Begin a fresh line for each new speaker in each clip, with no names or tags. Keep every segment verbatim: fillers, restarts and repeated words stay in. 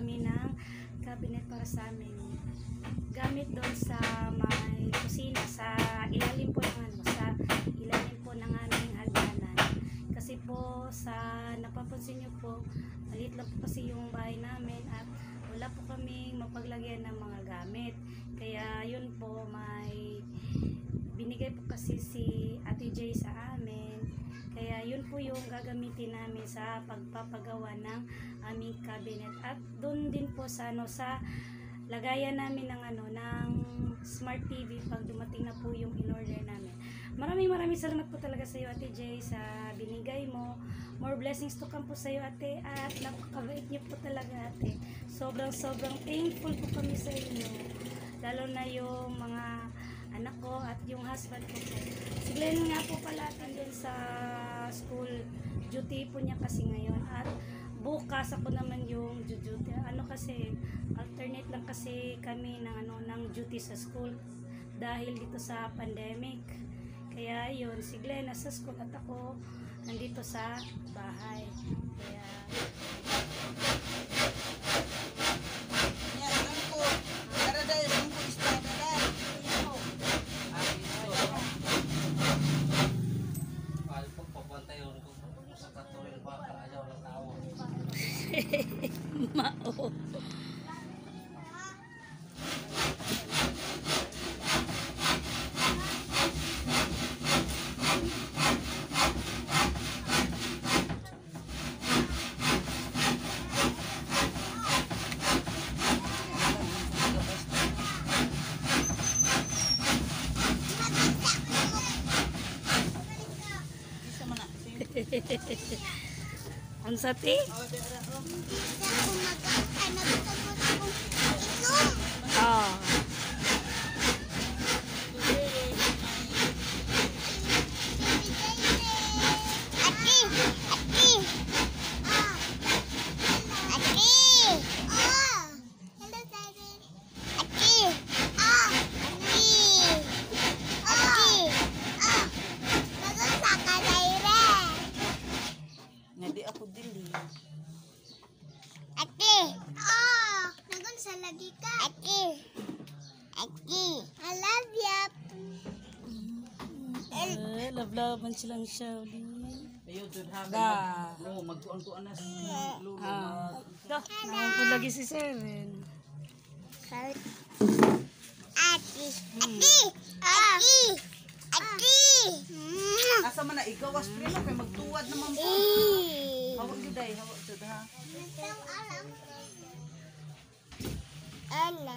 kami ng cabinet para sa amin. Gamit doon sa may kusina, sa ilalim po ng ano, sa ilalim po ng aming hagdanan. Kasi po sa napapansin nyo po, maliit lang po kasi yung bahay namin at wala po kaming mapaglagyan ng mga gamit. Kaya yun po, may binigay po kasi si Ate Jay sa amin. Kaya yun po yung gagamitin namin sa pagpapagawa ng aming cabinet. At doon din po sa ano, sa lagayan namin ng ano, ng smart T V pag dumating na po yung in-order namin. Maraming maraming salamat po talaga sa iyo, Ate Jay, sa binigay mo. More blessings to come po sa iyo, Ate, at napakabait niyo po talaga, Ate. Sobrang sobrang thankful po kami sa inyo. Lalo na yung mga anak ko at yung husband ko po. Si Glenn nga po pala din sa school duty po niya kasi ngayon, at bukas ako naman yung duty. Ano kasi alternate lang kasi kami ng ano ng duty sa school dahil dito sa pandemic. Kaya yun, si Glenn nasa school at ako nandito sa bahay. Kaya mao. Ang sati? Oh.
Lagi ka. Aki. Aki. I love you.
Eh, love-love man silang siya.
Ayun, dun ha.
Da.
No, magtuan-tuan na si Lulu.
Ah. Naman po lagi si Seven.
Aki. Aki. Aki. Aki.
Asa man na igawas prino kay magtuwad naman po.
Eh.
Hawak jud day, hawak jud ha.
Ala.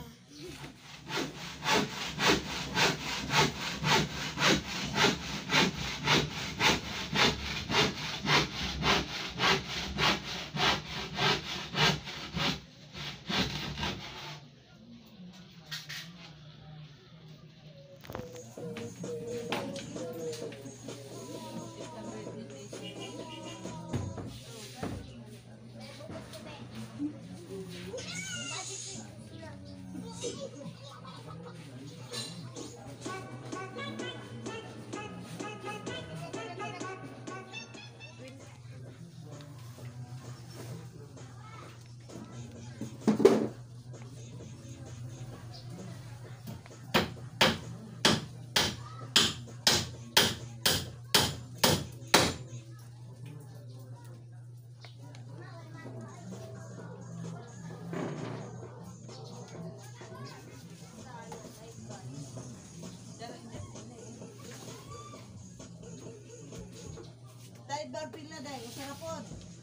Dai barpil na dai, sarapod.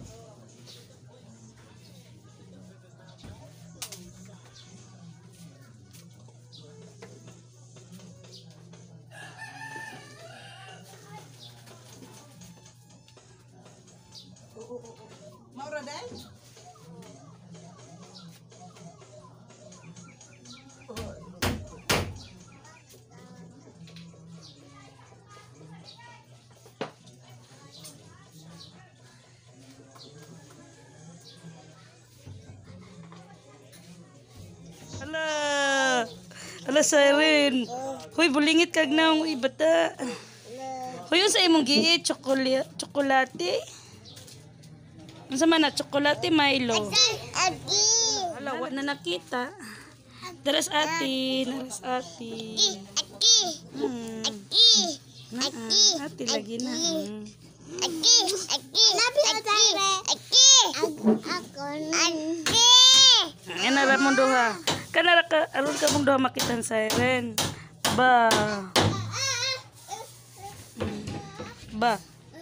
Maura dai?
Ala. Ala Siren. Hoy, bulingit kag na uy bata. Hoy, unsa imong giit chocolate, chocolate? Unsa man na chocolate Milo?
Aki.
wa na nakita. Daras ati, daras ati.
Aki.
Hmm.
Aki.
Na, ah, ati lagi na. Hmm.
Aki. Aki. Aki. Aki. Ako na. Aki.
Yan na mo duha. Kanara ka aron ka mong duha makitan siren. Ba. Hmm. Ba.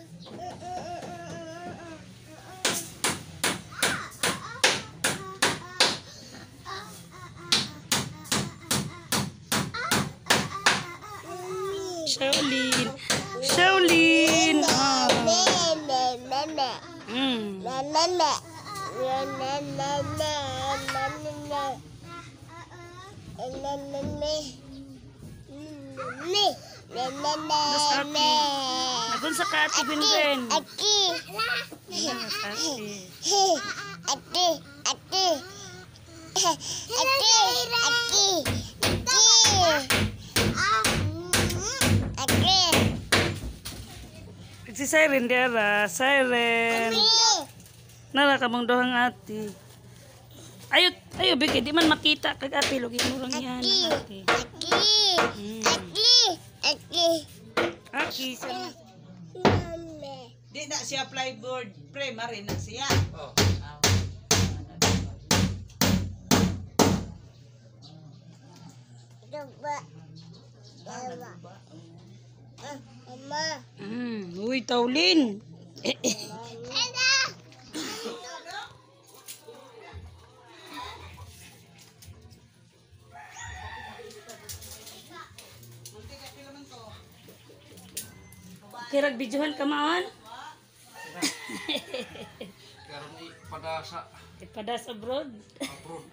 Shaolin. Shaolin. Ah. Mm. Terus ati. Nagun sa ka ati Gwen-Gwen.
Aki.
Yes, ati.
Aki. Aki. Aki. Aki. Aki.
Si siren diara, siren. Nara ka mong duhang ati. Ayo, ayo bigay di man makita kag ati lugi mo lang yan ang ati.
Aki.
Hmm.
Aki. Aki.
Aki sa
Mami.
Di na siya plyboard. Primary na siya. Oh.
Diba? Diba? Ah, Mama.
Mm, uy Taulin.
Ada.
Kirag videohan ka maon?
Karon ni padasa
Ipadas abroad.
abroad.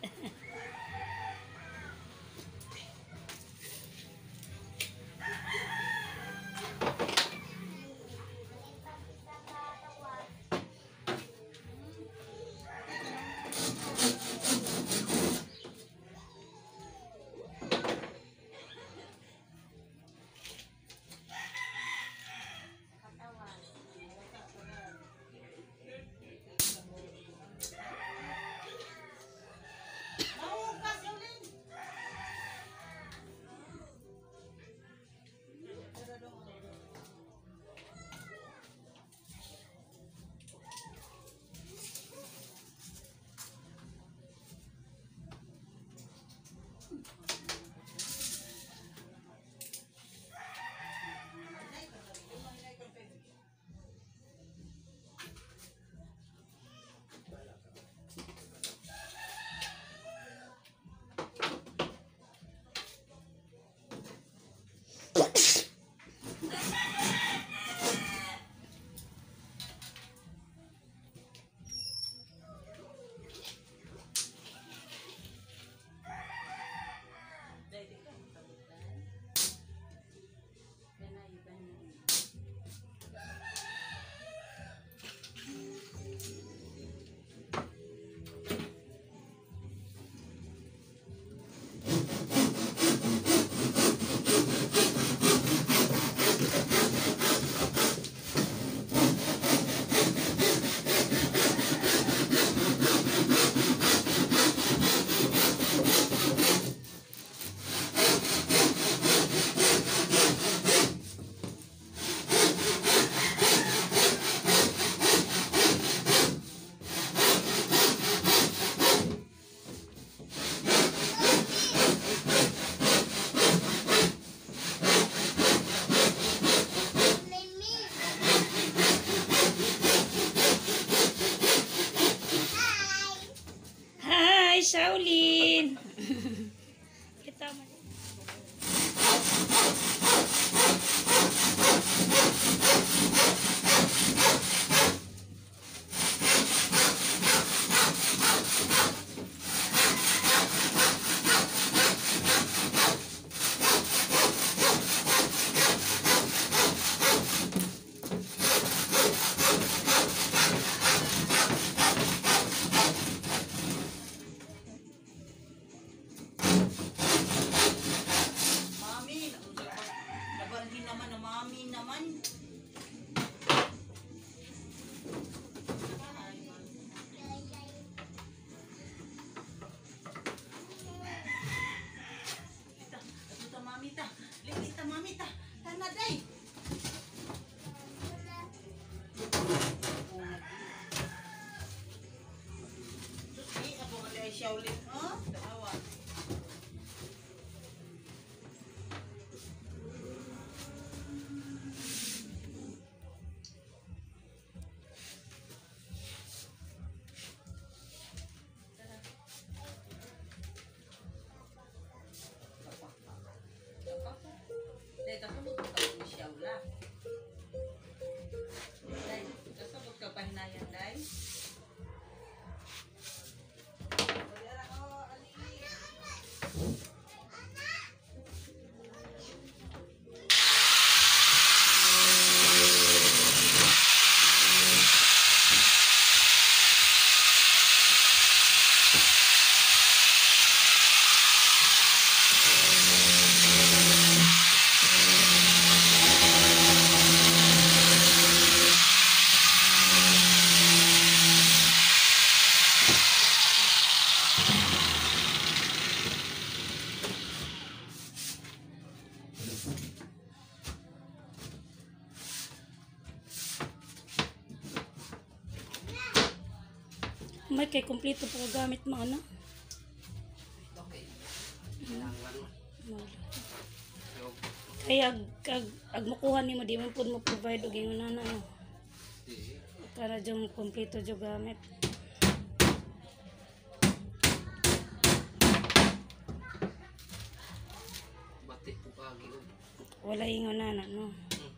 Shaolin. Kita mo. May kay kumpleto pa ka gamit mo, ano?
Okay. Kinahanglan mo. Pero,
Ay, ag, ag, ag makuha ni mo, di mo po mo provide o ganyan na, ano?
di.
Para dyan kumpleto dyan gamit.
Bati po kagi o.
Wala ingon na, no?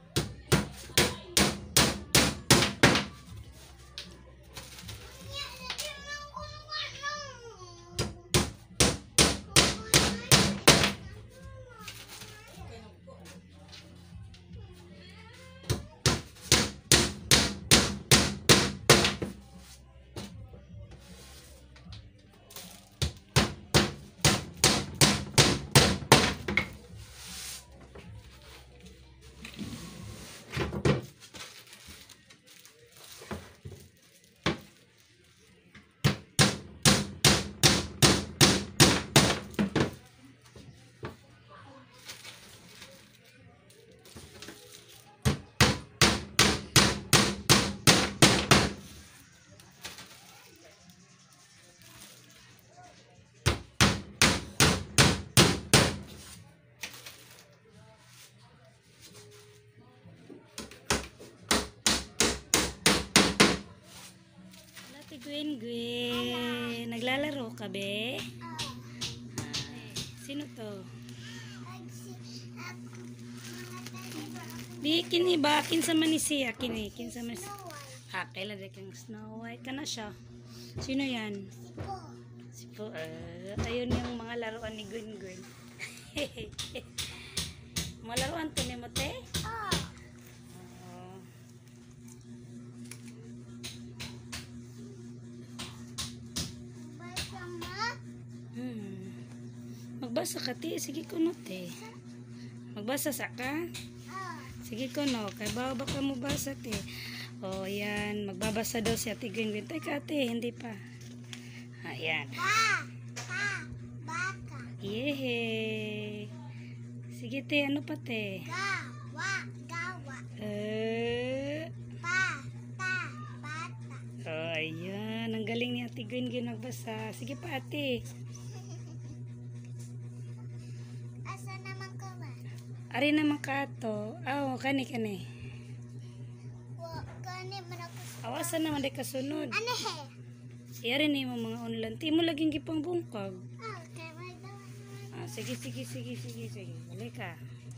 Ate Gwen Gwen, naglalaro ka be? Ay, sino to? Di kini ba kin sa manisiya kini kin sa manis. Ah, kailan de kang Snow White kana siya. Sino yan? Si po. Uh, ayun yung mga laruan ni Gwen Gwen. Mga laruan to ni mo te? Oh. Hmm. Magbasa ka ti, sige ko no te. Magbasa sa ka? Sige ko no, kay bawa ba ka mo basa te. O yan, magbabasa daw si Ate Gwen Gwen. Teka ate, hindi pa. Ayan. Yehe. Sige te, ano pa te?
Gawa, gawa,
Eh.
pa, ta, bata.
Oh, ayan. Ang galing ni Ate Gwen Gwen magbasa. Sige pa ate.
Asa naman ka ba?
Ari naman ka to. Oh, kani kani.
Wa, gani man ako.
Awasan naman di kasunod.
Ano he?
Iyari ni mo mga online. Ti mo laging gipang bungkag.
Oh, kay may daw.
Ah, sige, sige, sige, sige, sige. Balik ka.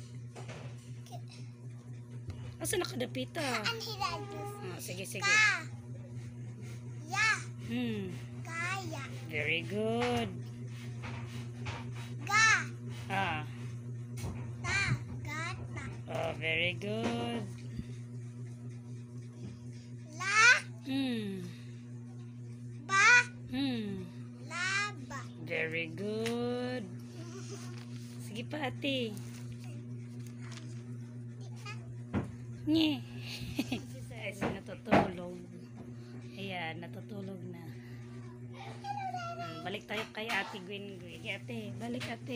Asa nakadapita?
Ang hilagus.
Ah, sige, sige.
Ka. Ya,
Hmm.
kaya.
Very good.
Ga,
Ah.
ta, gata.
Oh, very good.
La,
Hmm.
ba,
Hmm.
laba.
Very good. Sige pa, ate. Nye. Ay, natutulog. Ayan, natutulog na. Hmm, balik tayo kay Ate Gwen Gwen. Ate, balik ate.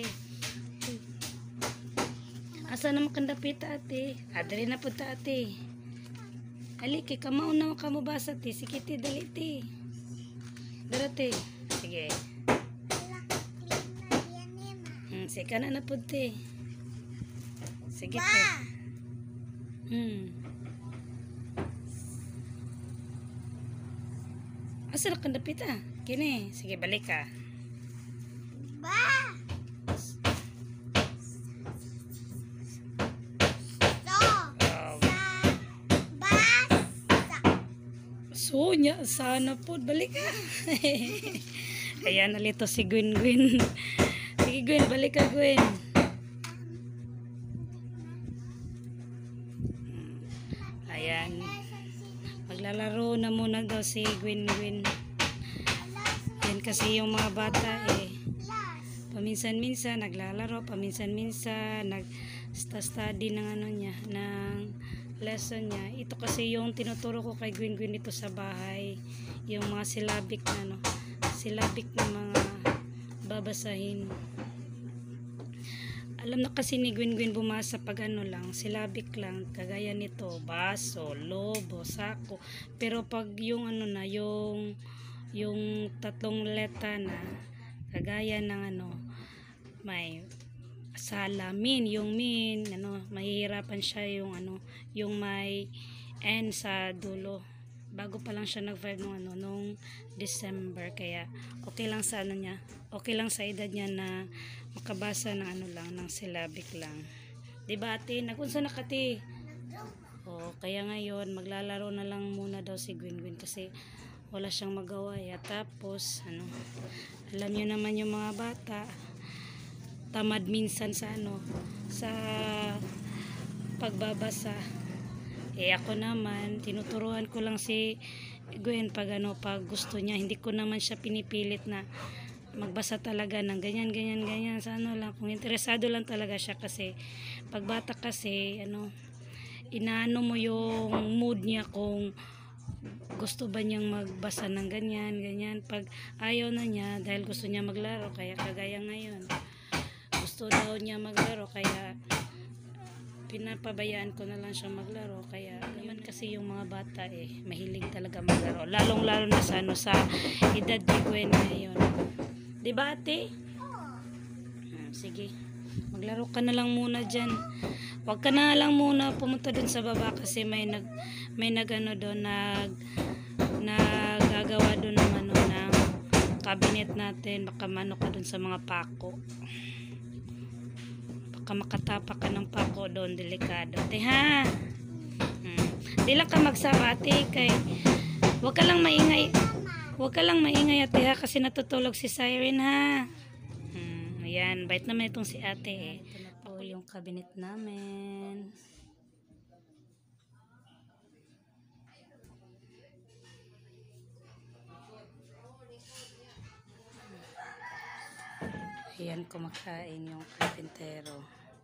Asa naman kang dapit ate? Adre na po ta ate. Ali, kay kamao na ka mo basa te. Sige te, dali te. Dara te. Sige.
Wala ka clean na yan eh, ma.
Hmm, sige ka na na po te. Sige
Ba,
te. Hmm. Asa na kang dapit ah? Kini. Sige, balik ka.
ba. So,
Oh,
sa, basa.
so nya, sana po. Balik ka. Ayan, nalito si Gwen Gwen. Sige Gwen, balik ka Gwen. Ayan. Maglalaro na muna daw si Gwen Gwen. Yan kasi yung mga bata eh. Paminsan-minsan naglalaro, paminsan-minsan nag-study ng ano niya, ng lesson niya. Ito kasi yung tinuturo ko kay Gwen Gwen dito sa bahay. Yung mga syllabic na ano, syllabic na mga babasahin. Alam na kasi ni Gwen Gwen bumasa pag ano lang, syllabic lang, kagaya nito, baso, lobo, sako. Pero pag yung ano na, yung yung tatlong letra na kagaya ng ano, may salamin, yung min, ano, mahihirapan siya yung ano, yung may N sa dulo. Bago pa lang siya nag-five nung ano, nung December, kaya okay lang sa ano niya, okay lang sa edad niya na makabasa ng ano lang, ng syllabic lang. Diba ate? Nagunsa na kati? O, kaya ngayon, maglalaro na lang muna daw si Gwyn Gwyn kasi wala siyang magawa. Ya. Tapos, ano, alam niyo naman yung mga bata, tamad minsan sa ano, sa pagbabasa. Eh ako naman, tinuturuan ko lang si Gwen pag ano, pag gusto niya. Hindi ko naman siya pinipilit na magbasa talaga ng ganyan, ganyan, ganyan. Sa ano lang, kung interesado lang talaga siya kasi pag bata kasi, ano, inaano mo yung mood niya kung gusto ba niyang magbasa ng ganyan, ganyan. Pag ayaw na niya, dahil gusto niya maglaro, kaya kagaya ngayon. Gusto daw niya maglaro, kaya pinapabayaan ko na lang siya maglaro. Kaya naman kasi yung mga bata eh mahilig talaga maglaro, lalong lalo na sa ano, sa edad ni Gwen ngayon, di ba ate? Hmm, sige, maglaro ka na lang muna dyan, wag ka na lang muna pumunta dun sa baba kasi may nag may nag ano doon, nag nagagawa doon ng ano, ng cabinet natin. Baka mano ka dun sa mga pako, makatapak ka ng pako doon, delikado te ha. Hmm. Di lang ka magsabati kay wag ka lang maingay, wag ka lang maingay ate ha, kasi natutulog si Siren ha. Hmm. Ayan, bait naman itong si ate eh. Ito na po yung cabinet namin. Ayan, kumakain yung karpintero.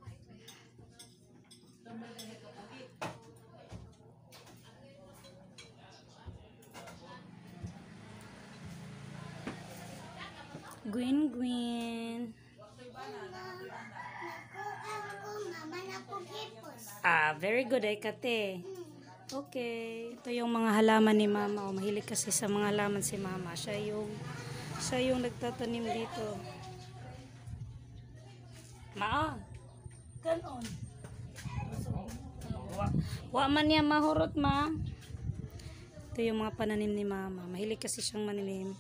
Gwyn Gwyn. Ah, very good ay kate. Okay. Ito yung mga halaman ni mama. Oh, mahilig kasi sa mga halaman si mama. Siya yung, siya yung nagtatanim dito. Maa. Ganon. Wa, wa man niya mahurot ma. Ito yung mga pananim ni mama. Mahilig kasi siyang maninim.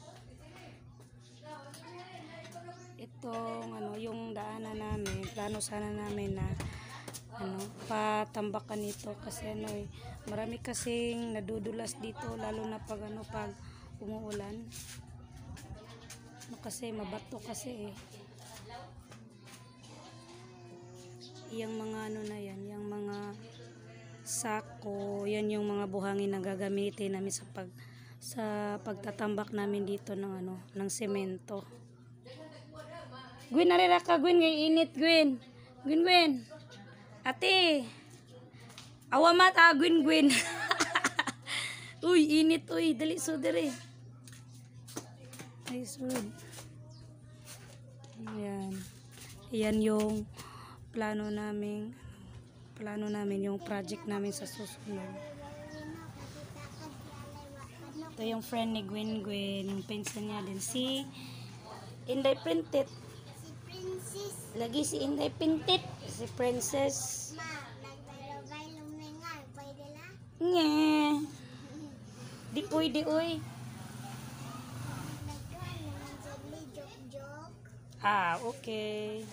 Itong ano, yung daanan namin, plano sana namin na ano, patambakan nito kasi ano eh, marami kasing nadudulas dito, lalo na pag ano, pag umuulan. Ano kasi mabato kasi eh. Yung mga ano na yan, yung mga sako, yan yung mga buhangin na gagamitin namin sa pag sa pagtatambak namin dito ng ano, ng semento. Gwyn, narira ka Gwyn, ngay init Gwyn. Gwyn Gwyn. Ate. Awamat ah Gwyn Gwyn. Uy, init uy, dali so dire. Ay sud. Ayan. Ayan yung plano namin. Plano namin yung project namin sa susunod. Ito yung friend ni Gwyn Gwyn, yung pinsan niya din si Inday Printed. Lagi si Inday Pintit, si Princess.
Ma, nagbailo-bailo na nga, pwede lang?
Nye. Di pwede, uy.
Nagkuhan naman sa joke-joke.
Ah, okay.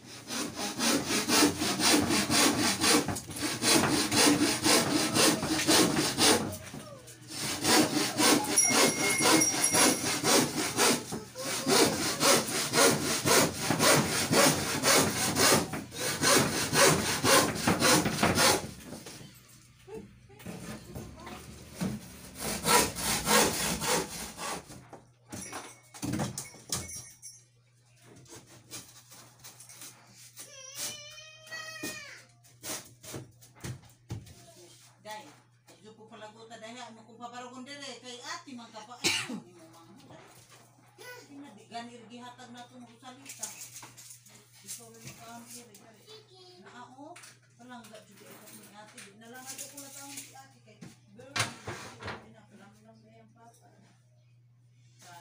Day, yung po palagutan dahil mo kung paparogon dire kay ati man ka pa ay mo mga. Di na di gani igi hatag nato mo salita. Ikaw rin ka ang dire. Na ako, palangga jud ito ni ati. Na lang ako kung nataon si ati kay girl. Di na lang lang na yung papa. Sa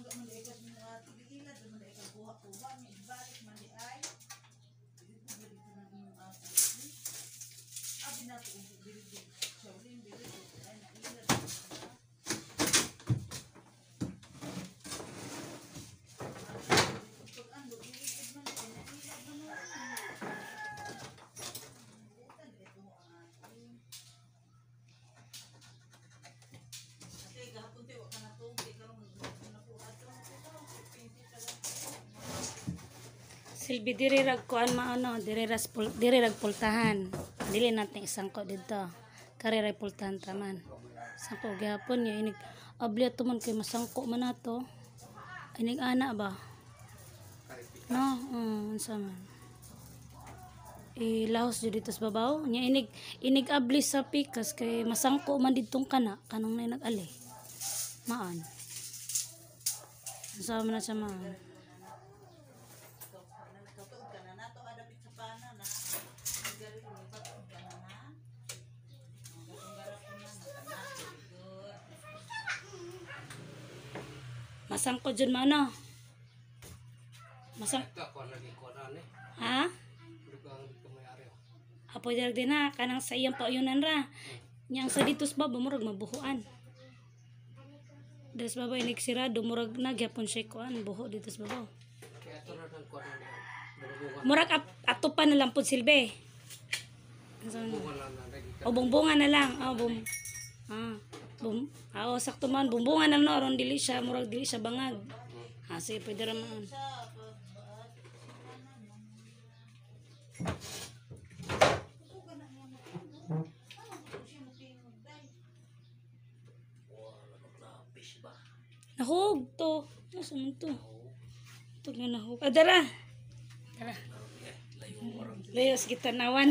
mangga man di ikas mo ati giilad man di ikas kuha-kuha mi ibalik man di ay. Dito dito na imong ati. Abi na to ug dito. Shawlin dito ay na ilad. Pag ando ilid man di na ilad man mo. Dito dito ang ati. Ate gahapon te wa ka na to kay karon na po ato pinti talaga.
Silbi diri rag kuan maano, diri ras pul, diri rag pultahan. Dili natin isang ko dito. Kare ray pultahan taman. Sangko gihapon niya inig abli ato man kay masangko man nato. Inig ana ba? No, um, unsa man. Ilahos jud dito sa babaw. Nya inig inig abli sa pikas kay masangko man didtong kana kanang nay nag-ali. Maan. Unsa man na siya maan.
Katuog ka na nato adapit sa pana na. Gari mo katuog ka na na. Ang garap ko na nakana good.
Masangko jud maano. Masang
Ito ako lagi ko na ni.
ha?
Lugang dito may ari.
Apo diri din na kanang sa iyang pauyonan ra. Nyang sa ditos ba murag mabuhuan. Des baba inig sirado murag nagyapon siya kuan buho dito sa babaw.
Kaya ito na ng kuwan na. Bunga
Murag at, ato pa na lang pud silbi. Unsa man?
bunga lang na lagi ka.
O bumbungan na lang. Oh, bum. Ah, bum. Ah, oh, sakto man bumbungan na no aron dili siya murag dili siya bangag. Ah, sige pwede ra man.
Sa pagbaat kanan mo. Gusto ka na mo. Ano gusto siya mo tingog dai?
Nahog to. Asa man to? To nga nahog. Ah, dara. Dara. Layos kita nawan.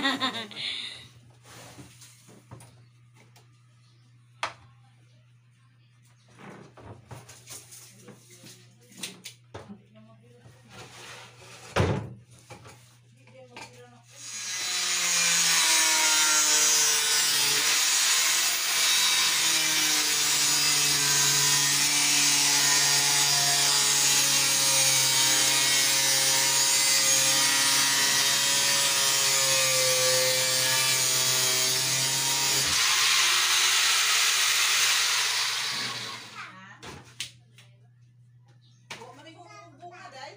Wa man ko bunga dai.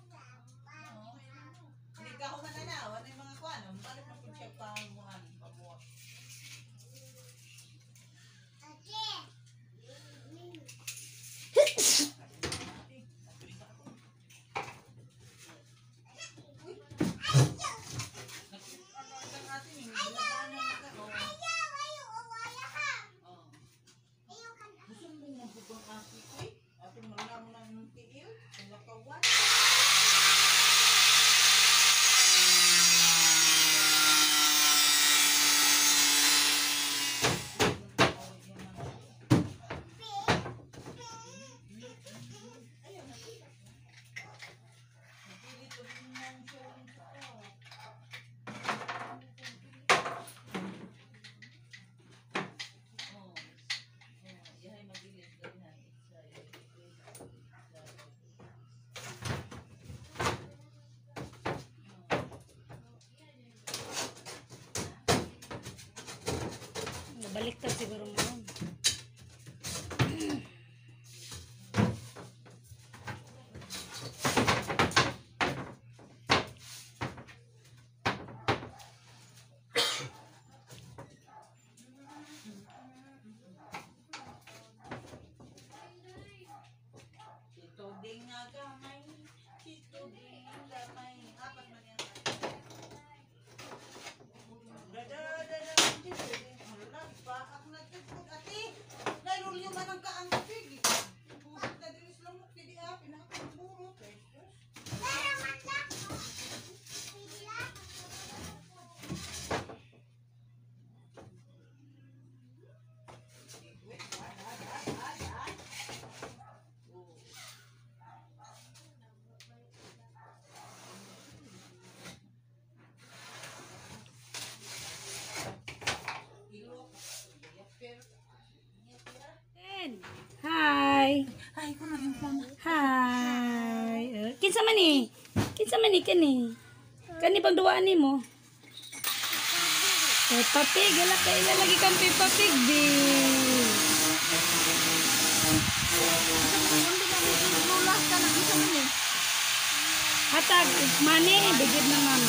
Ni ka ho man na wa na mga kuan. Balik na pud siya pamuhan pabuhat.
Baliktad siguro mo.
Ito ding nga gamay. Ito ding gamay. Apat man yan. Dada, dada, dada, dada. Hala, paak na ito.
Hi. Uh, kinsa man ni? Kinsa man ni kani? Kani bang duwaan nimo? Peppa Pig, ala kay lagi kang Peppa Pig di. Hatag mani bigid na mama.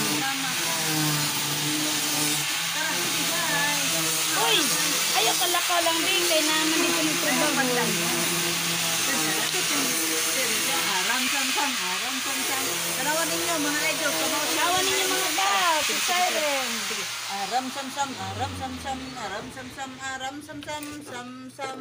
Uy, ayo kalakaw lang din kay naman dito ni trabaho.
Aram sam sam, aram sam sam. Tanawan ninyo mga idol, kamaw
Tawa ninyo mga tao, si Siren.
Aram sam sam, aram sam sam, aram sam sam, aram sam sam, sam sam.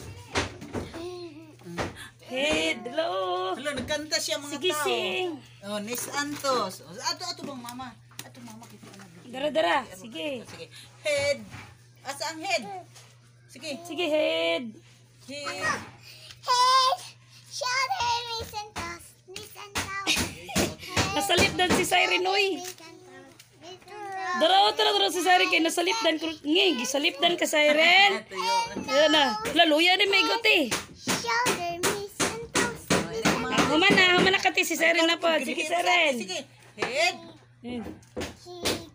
Head, hello.
Hello, nagkanta siya mga
Sige,
tao.
sing.
Oh, Nis Antos. Oh, ato ato bang mama? Ato mama kita na.
Dara, dara. Sige.
Sige. Head. Asa ang head? Sige.
Sige, head.
Head.
Head, shoulder, knees and toes, knees and toes.
Nasalip dan si Siren, oy.
Knees and toes, knees and toes.
Dara, dara, dara si Siren kay nasalip dan. Ngi, gisalip dan ka Siren. Ayan na. Laluya ni may gote.
Shoulder, knees and toes, knees and
Ah, Human na, human na kati si Siren na po. Sige, Siren.
Sige. Head.
Ayan.
cheek,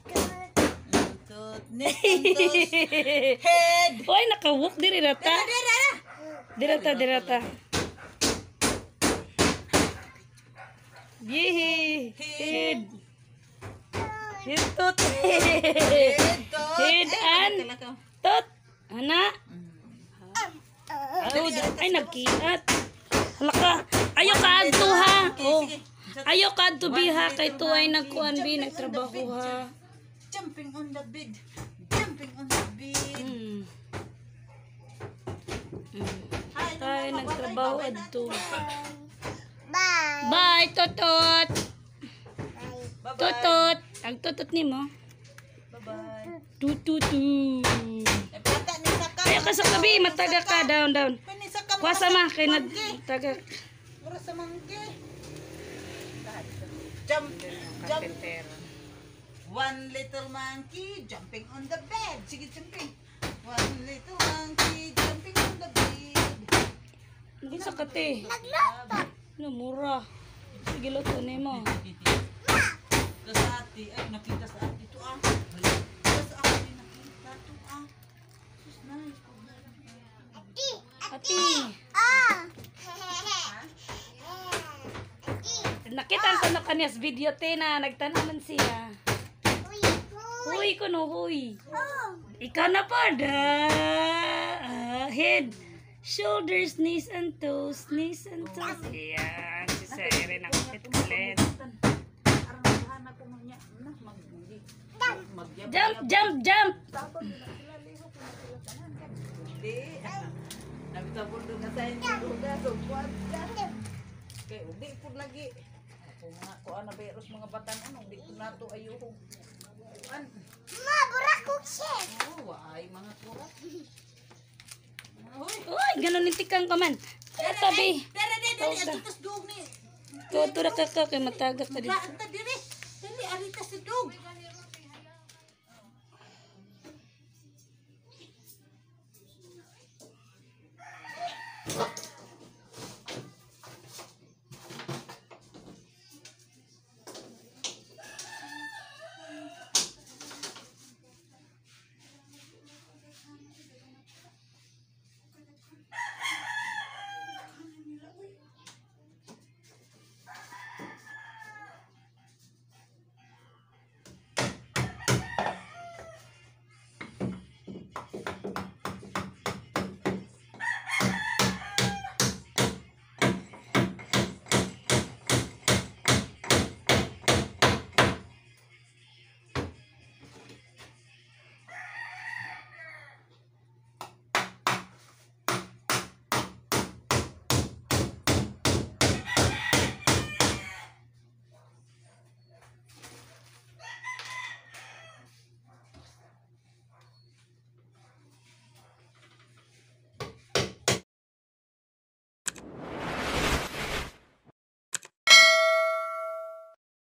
Tut, Nis Antos. Head.
Oy, nakawuk diri rata.
Dara, dara.
Dirata, dirata. Yehe. Head. Head tot.
Head. Tut.
Head
Ay,
and
kalakaw.
tot. Ana. Ay, ay nagkiat. Hala ka. Ayo ka adto ha. Oh. Ayo ka adto biha kay tuway nagkuan bi nagtrabaho ha.
Jumping on the bed. Jumping on the bed.
Hmm.
Ay,
Tayo nagtrabaho adto.
Bye.
Bye, totot.
Bye-bye.
Totot. Ang totot nimo.
Bye-bye.
Tututu.
Eh, pata ni Saka.
Ayo ka sa tabi, mataga ka down down.
Pwede Saka.
Kuwasa ma kay na taga.
Mura sa mangke. Jump. Jump. One little monkey jumping on the bed. Sige, jumping. One little monkey jumping on the bed.
Nagin sa kate.
Nagluto.
No mura. Sige luto nimo.
Ito sa ati. Ay, nakita sa ati. Ito ah. Ito sa ati. Nakita. Ito ah. Sus, nice.
Ati.
Ah.
Nakita ko na kanyas video te na nagtanaman siya. Huy ko no huy.
Oh.
Ikaw na pa da. Ah, head, shoulders, knees and toes, knees and toes. Ayan, si Siren ang kulit.
Arang maghanap ko niya. Nah, mag mag
Jump, jump, jump.
Hindi. Nagtabol doon na sa inyo. Duda, sugwad ka. Kaya, hindi po lagi. Ako mga kuan na beros mga batan. Ano, hindi po nato ayuho. Kuan.
Ma, burakog siya.
Oh, ay mga kurat. Uy.
Uy, ganun yung tikang ka man. Tabi.
Dara, dara, dara. Ato tas dug ni.
Tutura ka ka kay mataga ka dito.
Daan ta dire. Dali, arita si dug.